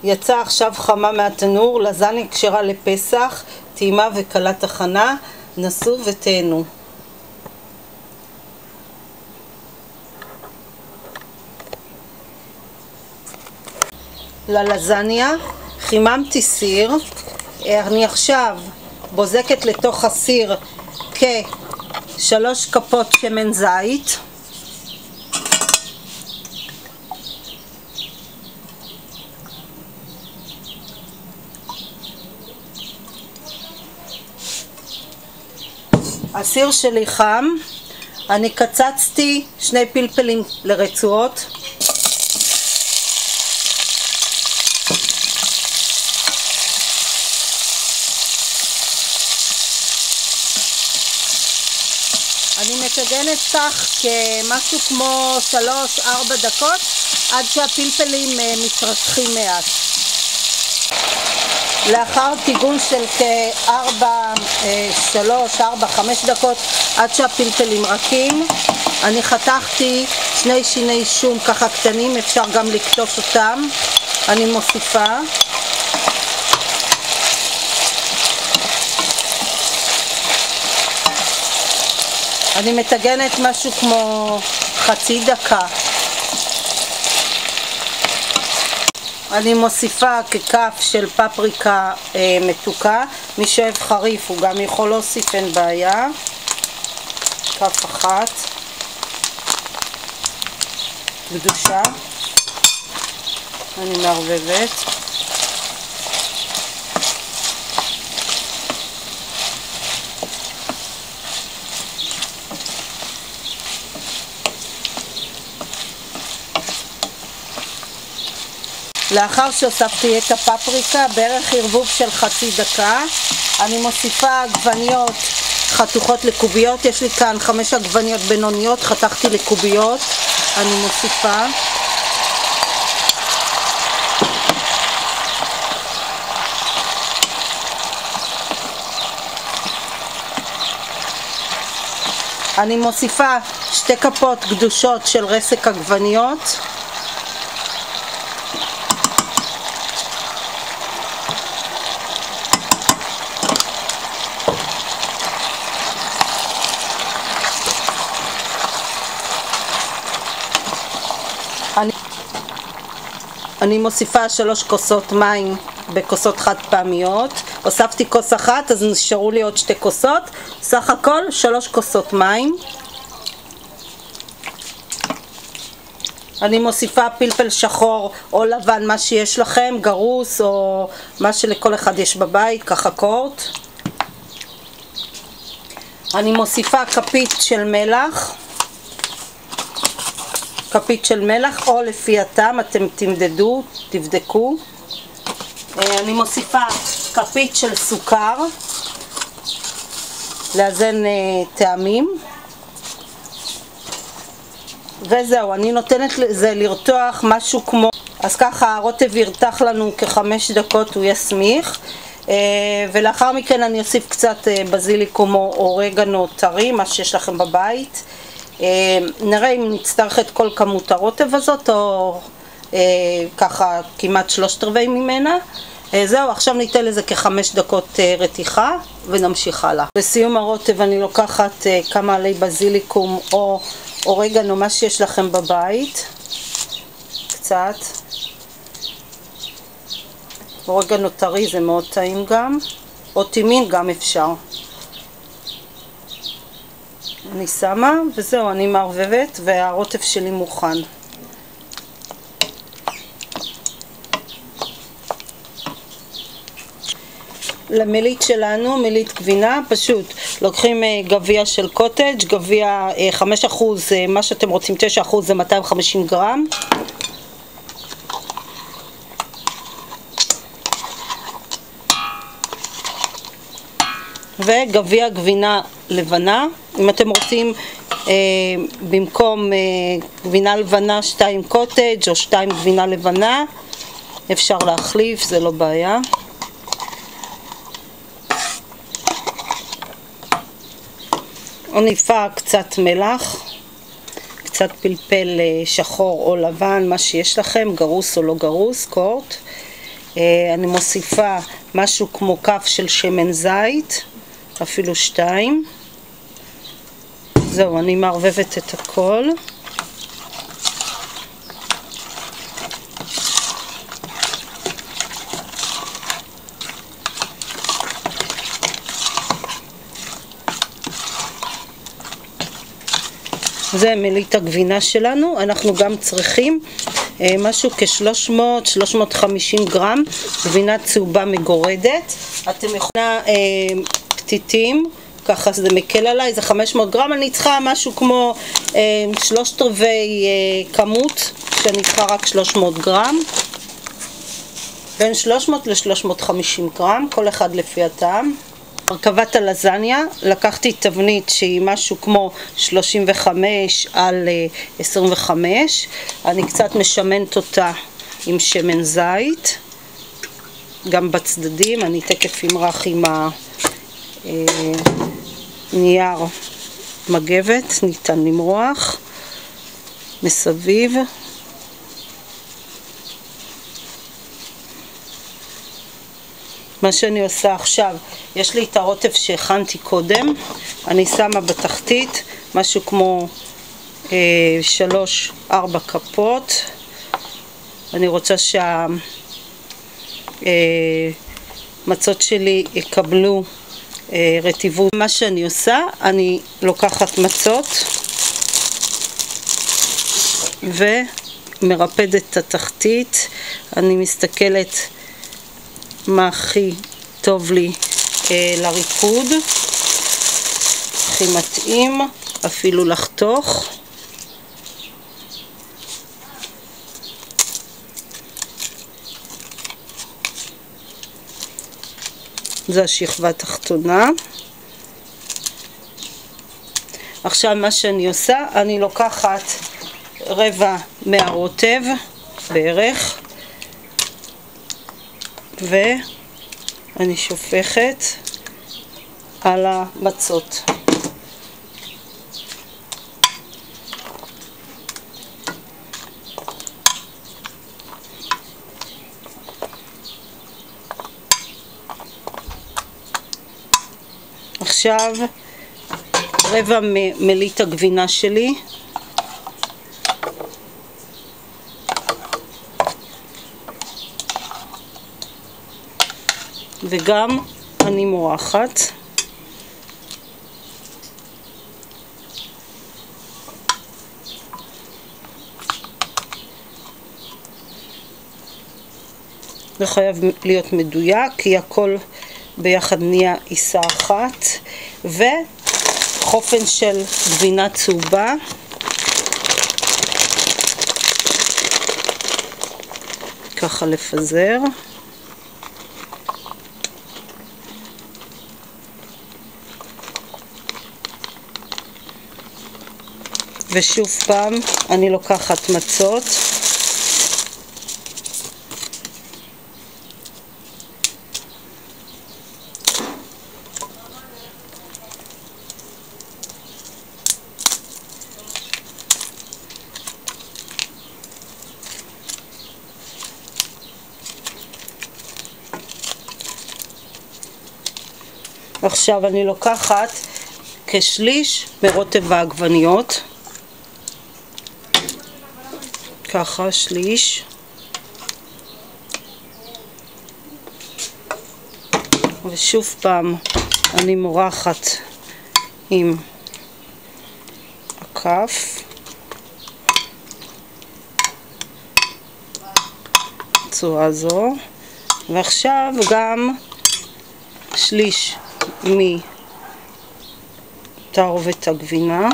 יצא עכשיו חמה מהתנור, לזניה כשרה לפסח, טעימה וקלת הכנה, נסו ותהנו. ללזניה חיממתי סיר, אני עכשיו בוזקת לתוך הסיר כ3 כפות שמן זית, הסיר שלי חם, אני קצצתי 2 פלפלים לרצועות, אני מטגנת כך כמשהו כמו 3-4 דקות עד שהפלפלים מתרתחים מעט. לאחר טיגון של כ3-4-5 דקות עד שהפלפלים רכים, אני חתכתי 2 שיני שום ככה קטנים, אפשר גם לקטוף אותם. אני מוסיפה אני מטגנת משהו כמו חצי דקה. אני מוסיפה ככף של פפריקה מתוקה, מי שאוהב חריף הוא גם יכול להוסיף, אין בעיה. כף אחת גדושה, אני מערבבת. לאחר שהוספתי את הפפריקה, בערך ערבוב של חצי דקה, אני מוסיפה עגבניות חתוכות לקוביות. יש לי כאן 5 עגבניות בינוניות, חתכתי לקוביות. אני מוסיפה אני מוסיפה 2 כפות גדושות של רסק עגבניות, אני מוסיפה 3 כוסות מים בכוסות חד פעמיות. הוספתי כוס אחת, אז נשארו לי עוד 2 כוסות. סך הכל 3 כוסות מים. אני מוסיפה פלפל שחור או לבן, מה שיש לכם, גרוס או מה שלכל אחד יש בבית, ככה קורט. אני מוסיפה כפית של מלח. כפית של מלח או לפי הטעם, אתם תבדקו. אני מוסיפה כפית של סוכר לאזן טעמים, וזהו, אני נותנת לזה לרתוח משהו כמו, אז ככה הרוטב ירתח לנו כ5 דקות, הוא יסמיך, ולאחר מכן אני אוסיף קצת בזיליקום או אורגנו טרי, מה שיש לכם בבית. נראה אם נצטרך את כל כמות הרוטב הזאת או ככה כמעט 3/4 ממנה. זהו, עכשיו ניתן לזה כ5 דקות רתיחה ונמשיך הלאה. לסיום הרוטב אני לוקחת כמה עלי בזיליקום או אורגנו, מה שיש לכם בבית, קצת אורגנו טרי, זה מאוד טעים גם, או טימין גם אפשר. אני שמה וזהו, אני מערבבת והרוטב שלי מוכן. למילית שלנו, מילית גבינה, פשוט לוקחים גביע של קוטג', גביע 5%, מה שאתם רוצים, 9% זה 250 גרם. וגביע גבינה לבנה. אם אתם רוצים במקום גבינה לבנה 2 קוטג' או 2 גבינה לבנה, אפשר להחליף, זה לא בעיה. עניפה קצת מלח, קצת פלפל שחור או לבן, מה שיש לכם, גרוס או לא גרוס, קורט. אני מוסיפה משהו כמו כף של שמן זית, אפילו 2. זהו, אני מערבבת את הכל. זה מלית הגבינה שלנו. אנחנו גם צריכים משהו כ-300-350 גרם גבינה צהובה מגורדת. אתם יכולים פתיתים, ככה זה מקל עליי, זה 500 גרם. אני צריכה משהו כמו 3/4 כמות, שאני צריכה רק 300 גרם. בין 300 ל-350 גרם, כל אחד לפי הטעם. הרכבת הלזניה, לקחתי תבנית שהיא משהו כמו 35 על 25. אני קצת משמנת אותה עם שמן זית, גם בצדדים. אני תקף אמרח עם נייר מגבת, ניתן למרוח מסביב. מה שאני עושה עכשיו, יש לי את הרוטב שהכנתי קודם, אני שמה בתחתית משהו כמו 3-4 כפות. אני רוצה שהמצות שלי יקבלו רטיבות. מה שאני עושה, אני לוקחת מצות ומרפדת את התחתית. אני מסתכלת מה הכי טוב לי לריקוד, הכי מתאים, אפילו לחתוך. זה השכבה התחתונה. עכשיו מה שאני עושה, אני לוקחת רבע מהרוטב בערך, ואני שופכת על המצות. עכשיו רבע מלית הגבינה שלי, וגם אני מורחת. זה חייב להיות מדויק, כי הכל ביחד נהיה עיסה אחת. וחופן של גבינה צהובה, ככה לפזר. ושוב פעם אני לוקחת מצות, עכשיו אני לוקחת כשליש מרוטב העגבניות, ככה שליש, ושוב פעם אני מורחת עם הכף, צורה זו. ועכשיו גם שליש מתערובת הגבינה,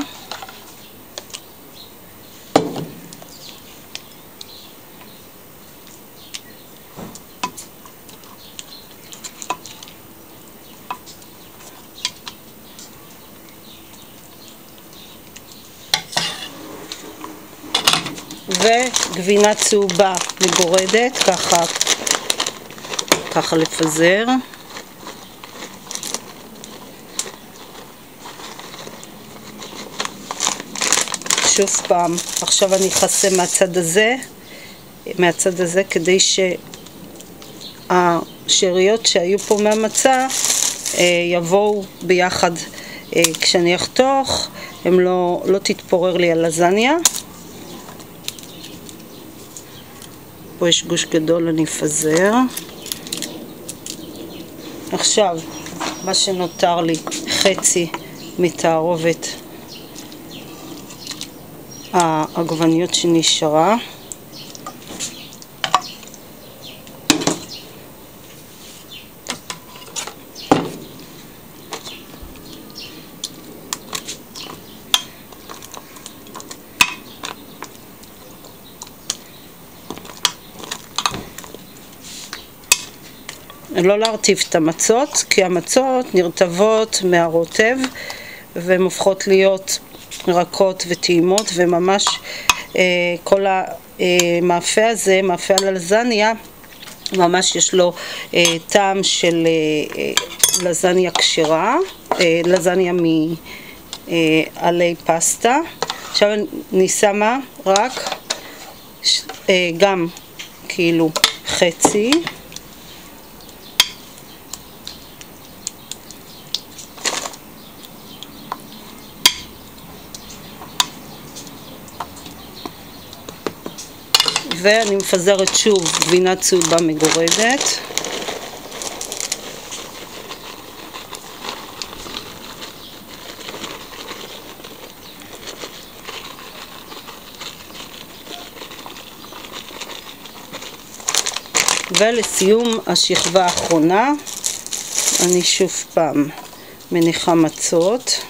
וגבינה צהובה מגורדת, ככה לפזר. שוב פעם, עכשיו אני אכסה מהצד הזה כדי השאריות שהיו פה מהמצה יבואו ביחד כשאני אחתוך, הם לא תתפורר לי הלזניה. פה יש גוש גדול, אני אפזר. עכשיו, מה שנותר לי, חצי מתערובת העגבניות שנשארה. לא להרטיב את המצות, כי המצות נרטבות מהרוטב והן הופכות להיות רכות וטעימות, וממש כל המאפה הזה, מאפה הלזניה, ממש יש לו טעם של לזניה כשרה, לזניה מעלי פסטה. עכשיו אני שמה רק גם כאילו חצי. ואני מפזרת שוב גבינה צהובה מגורדת. ולסיום השכבה האחרונה, אני שוב פעם מניחה מצות.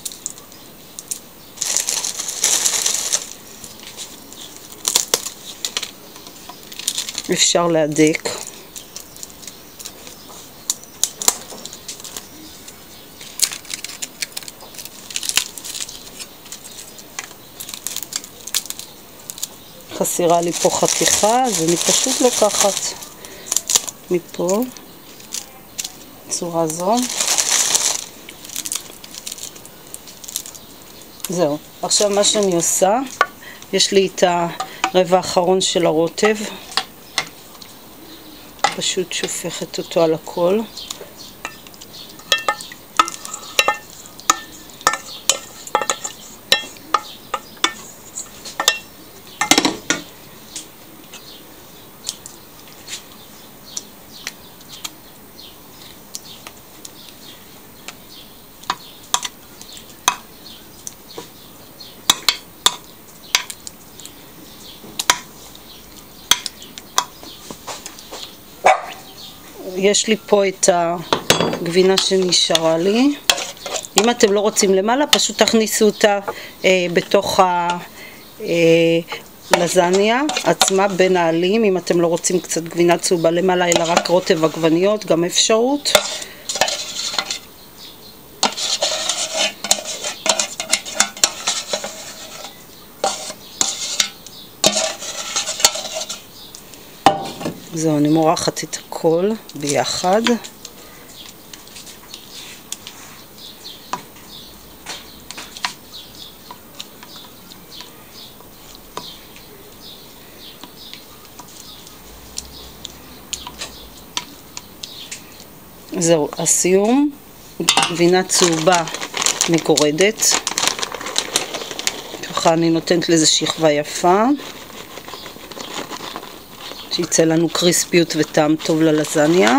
אפשר להדק. חסרה לי פה חתיכה, אז אני פשוט לוקחת מפה צורה זו. זהו. עכשיו מה שאני עושה, יש לי את הרבע האחרון של הרוטב. פשוט שופכת אותו על הכל. יש לי פה את הגבינה שנשארה לי. אם אתם לא רוצים למעלה, פשוט תכניסו אותה בתוך הלזניה עצמה בין העלים. אם אתם לא רוצים קצת גבינה צהובה למעלה, אלא רק רוטב עגבניות, גם אפשרות. זהו, אני מורחת את הכל ביחד. זהו, הסיום, גבינה צהובה מגורדת. ככה אני נותנת לזה שכבה יפה. שיצא לנו קריספיות וטעם טוב ללזניה.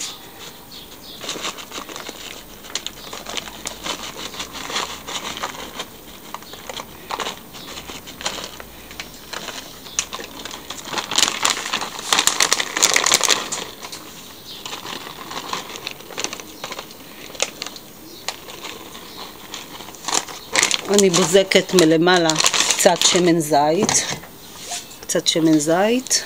אני בוזקת מלמעלה קצת שמן זית. קצת שמן זית.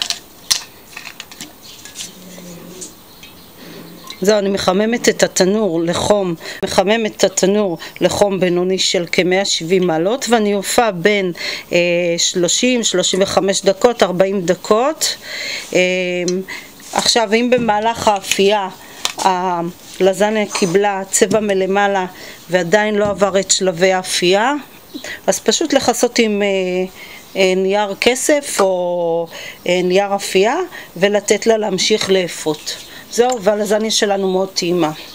זהו, אני מחממת את התנור לחום בינוני של כ-170 מעלות, ואני אופה בין 30-35 דקות, 40 דקות. עכשיו, אם במהלך האפייה הלזניה קיבלה צבע מלמעלה ועדיין לא עבר את שלבי האפייה, אז פשוט לחסות עם נייר כסף או נייר אפייה ולתת לה להמשיך לאפות. זהו, והלזניה שלנו מאוד טעימה.